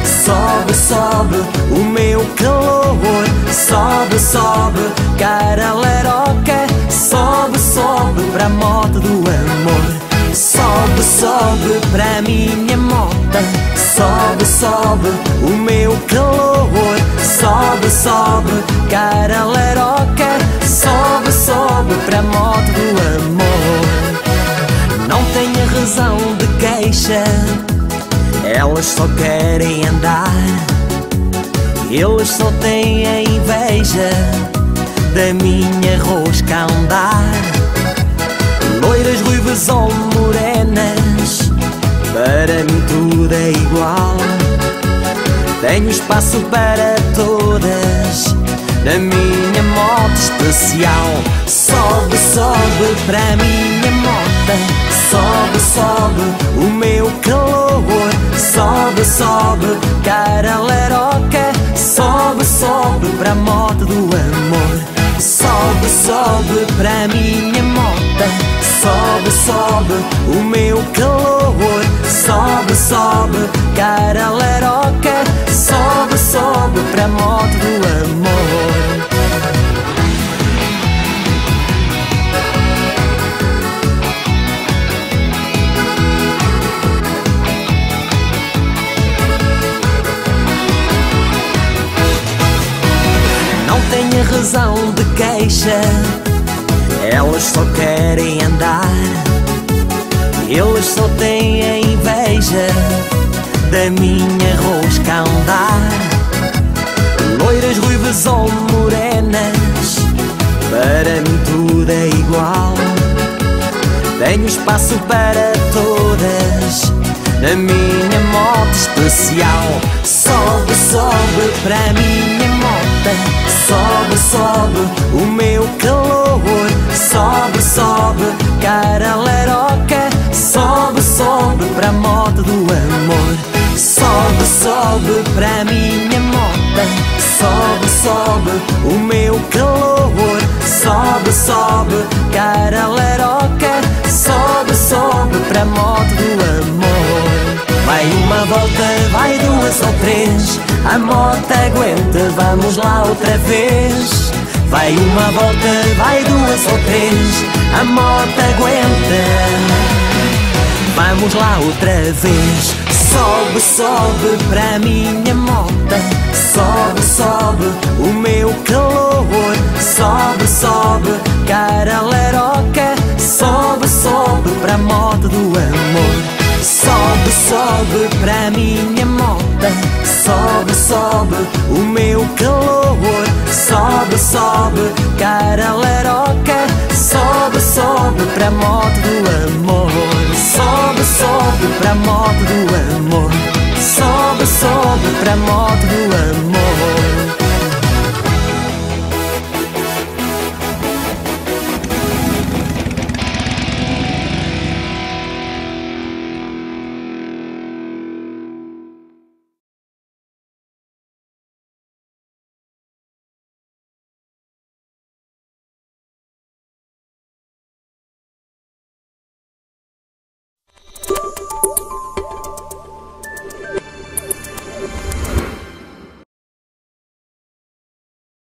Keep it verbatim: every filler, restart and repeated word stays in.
Sobe, sobe o meu calor. Sobe, sobe, cara leroca. Sobe, sobe pra moto do amor. Sobe, sobe pra minha mota. Sobe, sobe o meu calor. Sobe, sobe, cara leroca. Sobe, sobe pra moto do amor. Não tenha razão de queixa, elas só querem andar. Eles só têm a inveja da minha rosca andar. Loiras, ruivas ou morenas, para mim tudo é igual. Tenho espaço para todas na minha moto especial. Sobe, sobe para a minha moto. Sobe, sobe o meu calor. Sobe, sobe, cara leroca. Sobe, sobe para a moto do amor. Sobe, sobe para a minha moto. Sobe, sobe o meu calor. Sobe, sobe, cara leroca. Sobe, sobe para a moto do amor. Não tenha razão de queixa, elas só querem andar. Eles só têm a inveja da minha rosca andar. Loiras, ruivas ou morenas, para mim tudo é igual. Tenho espaço para todas na minha moto especial. Sobe, sobe para a minha moto. Sobe, sobe o meu calor. Sobe, sobe, cara leroca. Sobe, sobe para a moto do amor. Sobe, sobe para a minha moto. Sobe, sobe o meu calor. Sobe, sobe, cara leroca. Sobe, sobe para a moto do amor. Vai uma volta, vai duas ou três, a moto aguenta, vamos lá outra vez. Vai uma volta, vai duas ou três, a moto aguenta, vamos lá outra vez. Sobe, sobe para a minha moto. Sobe, sobe o meu calor. Sobe, sobe, cara leroca. Sobe, sobe para a moto do amor. Sobe, sobe para a minha moto. Sobe, sobe o meu calor. Sobe, sobe, cara leroca. Sobe, sobe para a moto do amor. Sobe, sobe para a moto do amor. Sobe, sobe para a moto